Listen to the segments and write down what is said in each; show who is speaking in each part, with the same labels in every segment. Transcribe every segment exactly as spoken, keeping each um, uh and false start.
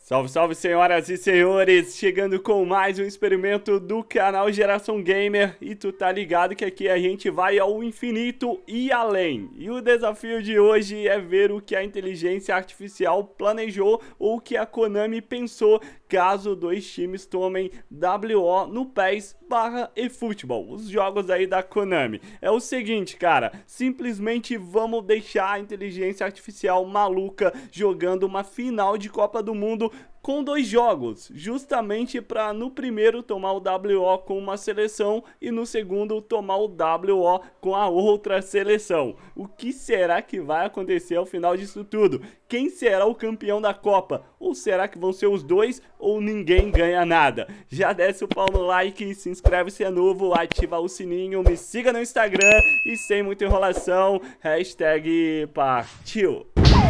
Speaker 1: Salve, salve, senhoras e senhores! Chegando com mais um experimento do canal Geração Gamer. E tu tá ligado que aqui a gente vai ao infinito e além. E o desafio de hoje é ver o que a inteligência artificial planejou ou o que a Konami pensou caso dois times tomem W O no PES barra eFootball, os jogos aí da Konami. É o seguinte, cara, simplesmente vamos deixar a inteligência artificial maluca jogando uma final de Copa do Mundo com dois jogos, justamente para no primeiro tomar o W O com uma seleção e no segundo tomar o W O com a outra seleção. O que será que vai acontecer ao final disso tudo? Quem será o campeão da Copa? Ou será que vão ser os dois ou ninguém ganha nada? Já desce o pau no like, se inscreve se é novo, ativa o sininho, me siga no Instagram e sem muita enrolação, hashtag partiu!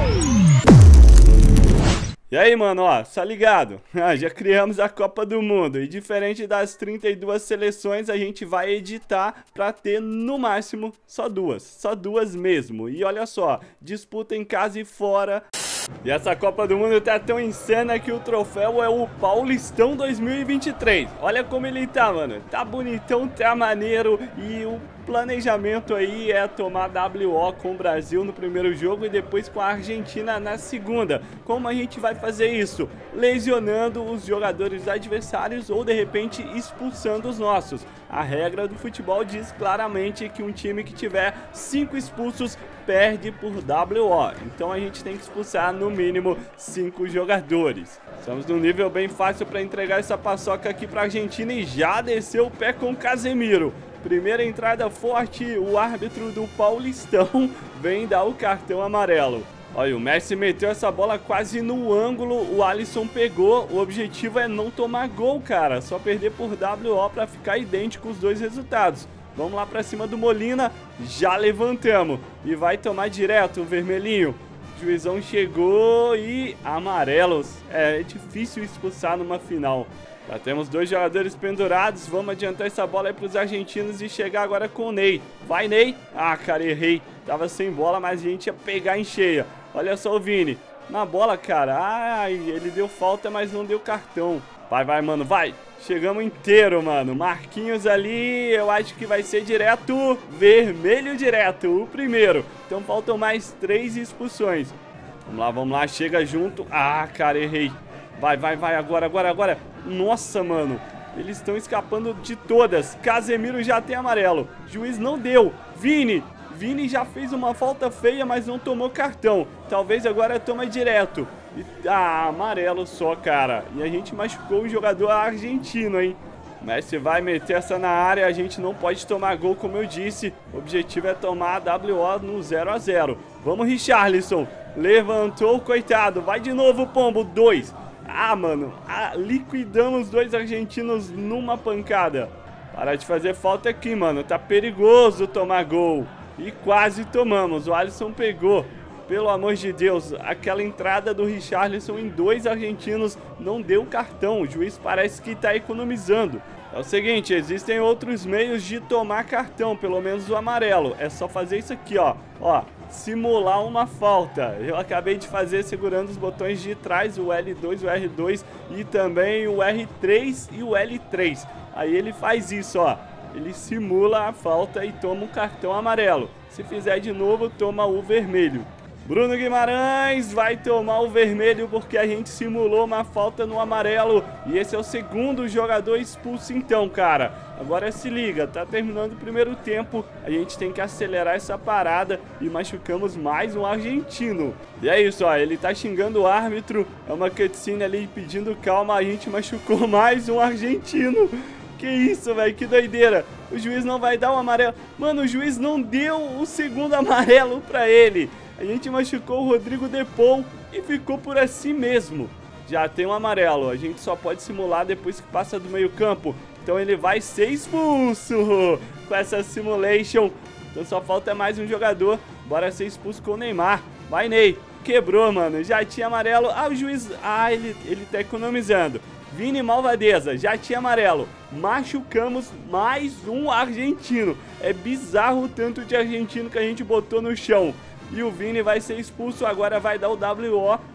Speaker 1: E aí, mano, ó, tá ligado? Ah, já criamos a Copa do Mundo e diferente das trinta e duas seleções, a gente vai editar pra ter no máximo só duas, só duas mesmo. E olha só, disputa em casa e fora. E essa Copa do Mundo tá tão insana que o troféu é o Paulistão dois mil e vinte e três. Olha como ele tá, mano. Tá bonitão, tá maneiro. E o planejamento aí é tomar W O com o Brasil no primeiro jogo e depois com a Argentina na segunda. Como a gente vai fazer isso? Lesionando os jogadores adversários ou de repente expulsando os nossos. A regra do futebol diz claramente que um time que tiver cinco expulsos perde por W O. Então a gente tem que expulsar no mínimo cinco jogadores. Estamos num nível bem fácil para entregar essa paçoca aqui para a Argentina e já desceu o pé com o Casemiro. Primeira entrada forte, o árbitro do Paulistão vem dar o cartão amarelo. Olha, o Messi meteu essa bola quase no ângulo, o Alisson pegou, o objetivo é não tomar gol, cara, só perder por W O para ficar idêntico os dois resultados. Vamos lá para cima do Molina, já levantamos e vai tomar direto o vermelhinho. O juizão chegou e amarelos, é difícil expulsar numa final. Já temos dois jogadores pendurados, vamos adiantar essa bola aí para os argentinos e chegar agora com o Ney. Vai, Ney! Ah, cara, errei. Tava sem bola, mas a gente ia pegar em cheia. Olha só o Vini. Na bola, cara. Ai, ele deu falta, mas não deu cartão. Vai, vai, mano, vai. Chegamos inteiro, mano. Marquinhos ali, eu acho que vai ser direto. Vermelho direto, o primeiro. Então faltam mais três expulsões. Vamos lá, vamos lá, chega junto. Ah, cara, errei. Vai, vai, vai, agora, agora, agora. Nossa, mano. Eles estão escapando de todas. Casemiro já tem amarelo. Juiz não deu. Vini. Vini já fez uma falta feia, mas não tomou cartão. Talvez agora toma direto. E, ah, amarelo só, cara. E a gente machucou o jogador argentino, hein? Messi vai meter essa na área. A gente não pode tomar gol, como eu disse. O objetivo é tomar a W O no zero a zero. Vamos, Richarlison. Levantou, coitado. Vai de novo, Pombo. Dois. Ah, mano, ah, liquidamos dois argentinos numa pancada. Para de fazer falta aqui, mano. Tá perigoso tomar gol. E quase tomamos. O Alisson pegou. Pelo amor de Deus, aquela entrada do Richarlison em dois argentinos não deu cartão. O juiz parece que tá economizando. É o seguinte, existem outros meios de tomar cartão, pelo menos o amarelo. É só fazer isso aqui, ó. Ó, simular uma falta. Eu acabei de fazer segurando os botões de trás, o L dois, o R dois e também o R três e o L três. Aí ele faz isso, ó. Ele simula a falta e toma um cartão amarelo. Se fizer de novo, toma o vermelho. Bruno Guimarães vai tomar o vermelho porque a gente simulou uma falta no amarelo. E esse é o segundo jogador expulso então, cara. Agora se liga, tá terminando o primeiro tempo. A gente tem que acelerar essa parada e machucamos mais um argentino. E é isso, ó, ele tá xingando o árbitro. É uma cutscene ali pedindo calma. A gente machucou mais um argentino. Que isso, velho, que doideira. O juiz não vai dar um amarelo. Mano, o juiz não deu o segundo amarelo pra ele. A gente machucou o Rodrigo De Paul e ficou por assim mesmo. Já tem um amarelo, a gente só pode simular depois que passa do meio campo. Então ele vai ser expulso com essa simulation. Então só falta mais um jogador. Bora ser expulso com o Neymar. Vai, Ney. Quebrou, mano. Já tinha amarelo. Ah, o juiz... Ah, ele, ele tá economizando. Vini Malvadeza, já tinha amarelo. Machucamos mais um argentino. É bizarro o tanto de argentino que a gente botou no chão. E o Vini vai ser expulso, agora vai dar o W O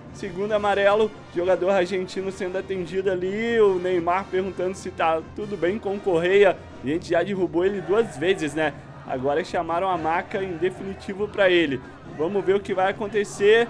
Speaker 1: segundo amarelo, jogador argentino sendo atendido ali, o Neymar perguntando se tá tudo bem com o Correia, a gente já derrubou ele duas vezes, né? Agora chamaram a maca em definitivo pra ele. Vamos ver o que vai acontecer,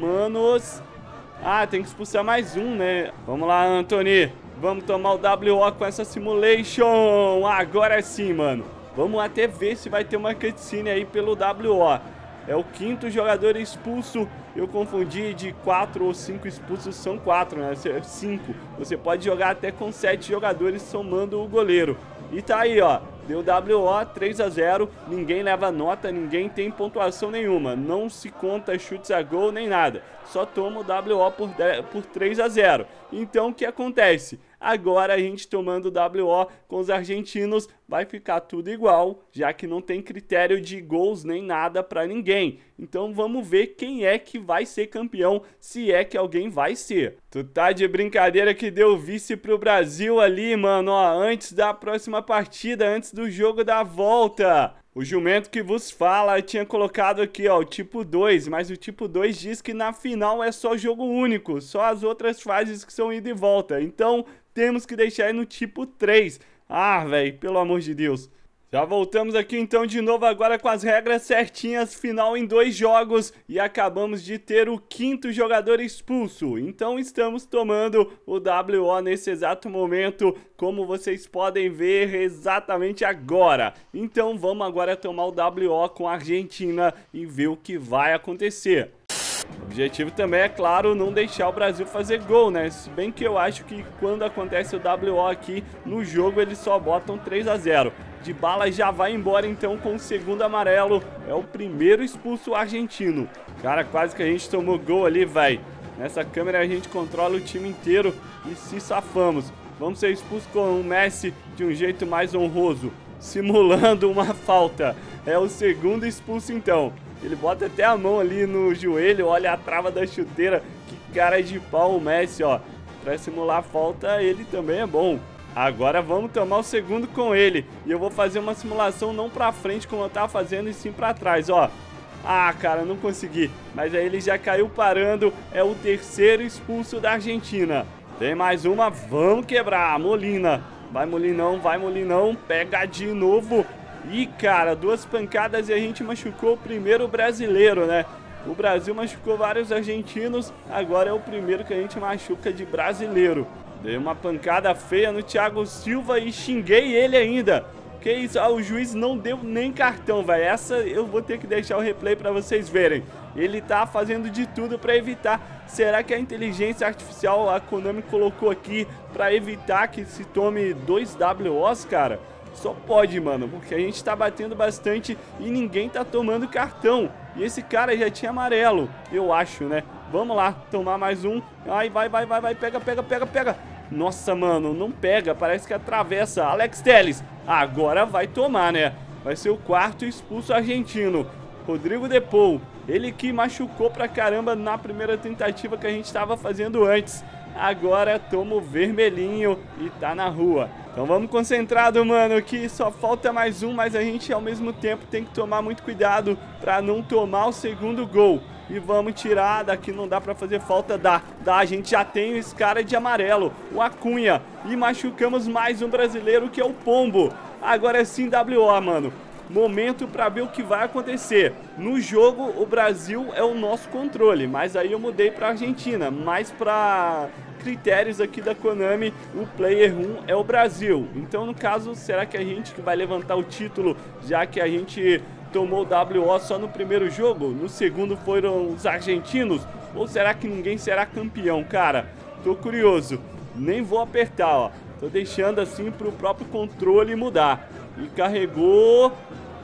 Speaker 1: manos. Ah, tem que expulsar mais um, né? Vamos lá, Anthony. Vamos tomar o W O com essa simulation. Agora sim, mano. Vamos até ver se vai ter uma cutscene aí pelo W O. É o quinto jogador expulso. Eu confundi de quatro ou cinco expulsos, são quatro, né? Cinco. Você pode jogar até com sete jogadores somando o goleiro. E tá aí, ó. Deu W O, três a zero. Ninguém leva nota, ninguém tem pontuação nenhuma. Não se conta chutes a gol nem nada. Só toma o W O por, por três a zero. Então o que acontece? Agora a gente tomando o W O com os argentinos vai ficar tudo igual, já que não tem critério de gols nem nada pra ninguém. Então vamos ver quem é que vai ser campeão, se é que alguém vai ser. Tu tá de brincadeira que deu vice pro Brasil ali, mano, ó, antes da próxima partida, antes do jogo da volta. O jumento que vos fala tinha colocado aqui, ó, o tipo dois, mas o tipo dois diz que na final é só jogo único, só as outras fases que são ida e volta. Então temos que deixar aí no tipo três. Ah, velho, pelo amor de Deus. Já voltamos aqui então de novo agora com as regras certinhas, final em dois jogos e acabamos de ter o quinto jogador expulso. Então estamos tomando o W O nesse exato momento, como vocês podem ver exatamente agora. Então vamos agora tomar o W O com a Argentina e ver o que vai acontecer. O objetivo também é, claro, não deixar o Brasil fazer gol, né? Se bem que eu acho que quando acontece o W O aqui no jogo, eles só botam três a zero. Dybala já vai embora então com o segundo amarelo. É o primeiro expulso argentino. Cara, quase que a gente tomou gol ali, velho. Nessa câmera a gente controla o time inteiro e se safamos. Vamos ser expulsos com o Messi de um jeito mais honroso, simulando uma falta. É o segundo expulso então. Ele bota até a mão ali no joelho, olha a trava da chuteira. Que cara de pau o Messi, ó. Pra simular a falta, ele também é bom. Agora vamos tomar o segundo com ele. E eu vou fazer uma simulação não pra frente como eu tava fazendo, e sim pra trás, ó. Ah, cara, não consegui. Mas aí ele já caiu parando. É o terceiro expulso da Argentina. Tem mais uma, vamos quebrar. Molina. Vai, Molinão, vai, Molinão. Pega de novo. Ih, cara, duas pancadas e a gente machucou o primeiro brasileiro, né? O Brasil machucou vários argentinos, agora é o primeiro que a gente machuca de brasileiro. Dei uma pancada feia no Thiago Silva e xinguei ele ainda. Que isso? Ah, o juiz não deu nem cartão, velho. Essa eu vou ter que deixar o replay pra vocês verem. Ele tá fazendo de tudo pra evitar. Será que a inteligência artificial, a Konami colocou aqui pra evitar que se tome dois W Os, cara? Só pode, mano, porque a gente tá batendo bastante e ninguém tá tomando cartão. E esse cara já tinha amarelo, eu acho, né? Vamos lá, tomar mais um. Ai, vai, vai, vai, vai, pega, pega, pega, pega. Nossa, mano, não pega, parece que atravessa. Alex Telles, agora vai tomar, né? Vai ser o quarto expulso argentino. Rodrigo De Paul, ele que machucou pra caramba na primeira tentativa que a gente tava fazendo antes. Agora toma o vermelhinho e tá na rua. Então vamos concentrado, mano, que só falta mais um, mas a gente ao mesmo tempo tem que tomar muito cuidado pra não tomar o segundo gol. E vamos tirar, daqui não dá pra fazer falta, dá, dá, a gente já tem esse cara de amarelo, o Acunha. E machucamos mais um brasileiro que é o Pombo. Agora sim W O, mano. Momento para ver o que vai acontecer. No jogo, o Brasil é o nosso controle, mas aí eu mudei para Argentina. Mas para critérios aqui da Konami, o player um é o Brasil. Então, no caso, será que a gente que vai levantar o título, já que a gente tomou o W O só no primeiro jogo? No segundo foram os argentinos? Ou será que ninguém será campeão, cara? Tô curioso. Nem vou apertar, ó. Tô deixando assim pro próprio controle mudar. E carregou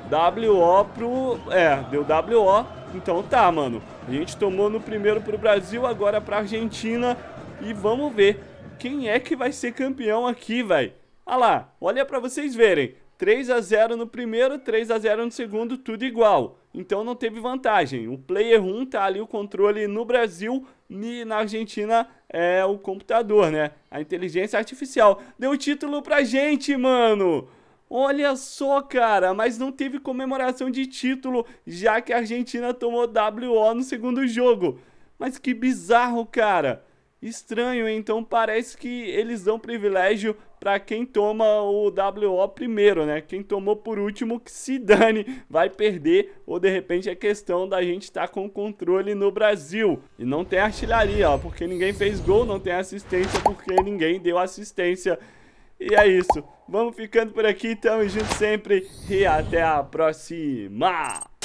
Speaker 1: W O pro... É, deu W O. Então tá, mano. A gente tomou no primeiro pro Brasil, agora pra Argentina. E vamos ver quem é que vai ser campeão aqui, velho. Olha lá, olha pra vocês verem. três a zero no primeiro, três a zero no segundo, tudo igual. Então não teve vantagem. O player um tá ali, o controle no Brasil, e na Argentina é o computador, né? A inteligência artificial. Deu título pra gente, mano! Olha só, cara, mas não teve comemoração de título, já que a Argentina tomou W O no segundo jogo. Mas que bizarro, cara. Estranho, hein? Então parece que eles dão privilégio pra quem toma o W O primeiro, né? Quem tomou por último, que se dane, vai perder. Ou de repente é questão da gente estar com controle no Brasil. E não tem artilharia, ó, porque ninguém fez gol, não tem assistência porque ninguém deu assistência. E é isso. Vamos ficando por aqui, tamo junto sempre e até a próxima!